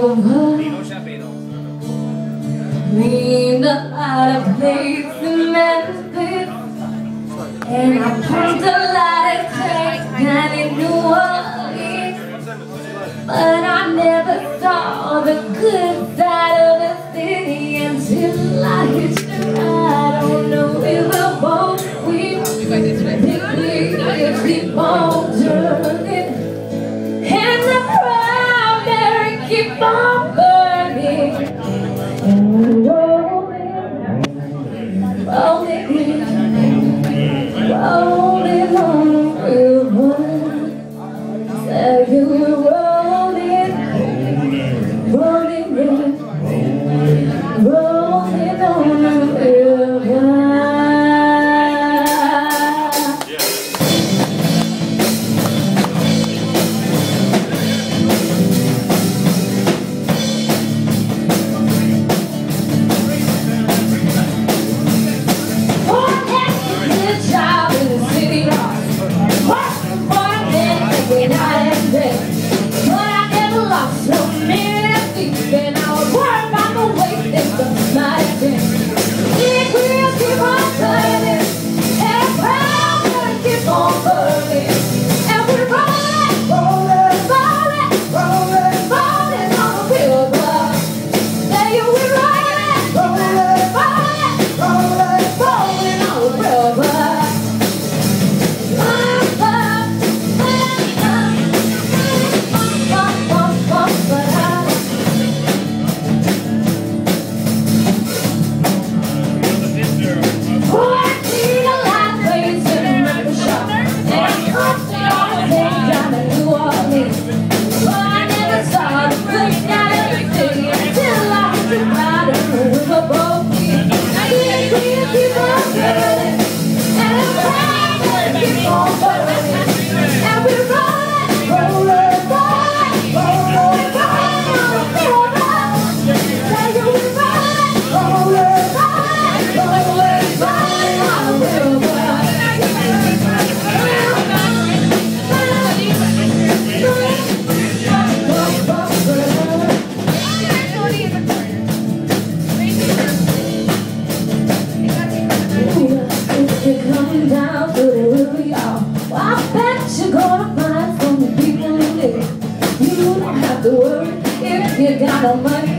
Cleaned up out of place in Memphis, and I pumped a lot of crack down in New Orleans, but I never saw the good side of the city until I hitched a ride on the riverboat. We keep on turning, and the primary keep on burning. And we're rolling on the river. Say you were rolling on the river. You don't have to worry if you got no money.